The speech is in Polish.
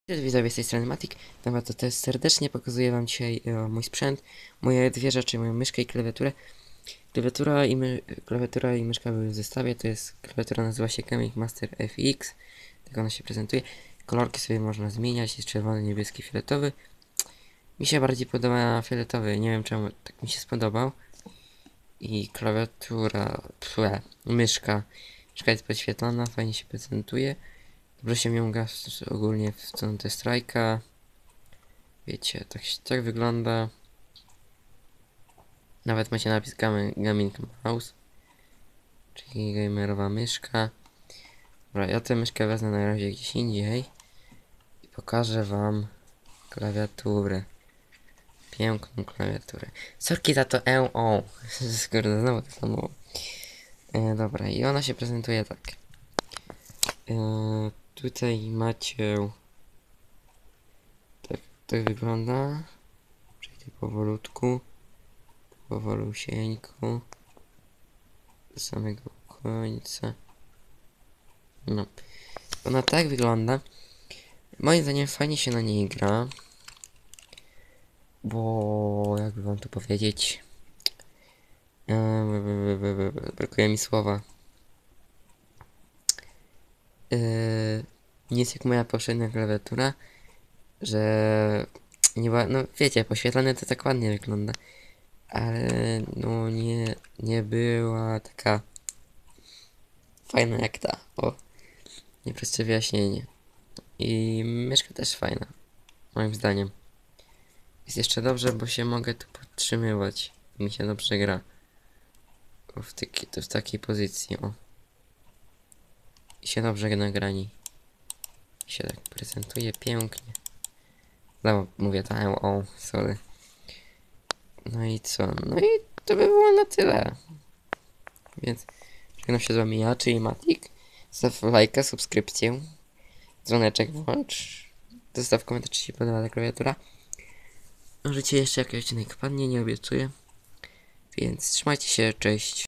Cześć widzowie, z tej strony Matik. Dobra, to też serdecznie pokazuję wam dzisiaj mój sprzęt, moje dwie rzeczy, moją myszkę i klawiaturę. Klawiatura i myszka były w zestawie, to jest klawiatura, nazywa się Gaming Master FX, tak ona się prezentuje. Kolorki sobie można zmieniać, jest czerwony, niebieski, fioletowy. Mi się bardziej podoba fioletowy, nie wiem czemu tak mi się spodobał. I klawiatura, myszka jest podświetlana, fajnie się prezentuje. Dobrze się miąga ogólnie w stronę strajka. Wiecie, tak wygląda. Nawet macie napis Gaming Mouse, czyli gamerowa myszka. Dobra, ja tę myszkę wezmę na razie gdzieś indziej i pokażę wam klawiaturę. Piękną klawiaturę. Sorki za to o. Kurde, znowu to samo. Dobra, i ona się prezentuje tak. Tutaj macie... Tak wygląda. Przejdę powolutku. Powolusieńku. Do samego końca. No. Ona tak wygląda. Moim zdaniem fajnie się na niej gra. Bo... jakby wam to powiedzieć... brakuje mi słowa. Nie jest jak moja poprzednia klawiatura, że nie była, no wiecie, poświetlane to tak ładnie wygląda, ale no nie była taka fajna jak ta, o, nieproste wyjaśnienie. I myszka też fajna, moim zdaniem. Jest jeszcze dobrze, bo się mogę tu podtrzymywać, mi się dobrze gra. W takiej pozycji, o. I się dobrze nagrani. I się tak prezentuje pięknie. No, mówię to sorry. No i co? No i to by było na tyle. Więc żegnam się z wami ja, czyli Matik. Zostaw lajka, subskrypcję. Dzwoneczek włącz. Zostaw komentarz, czy się podoba ta klawiatura. Możecie jeszcze jakiś odcinek padnie, nie obiecuję. Więc trzymajcie się, cześć.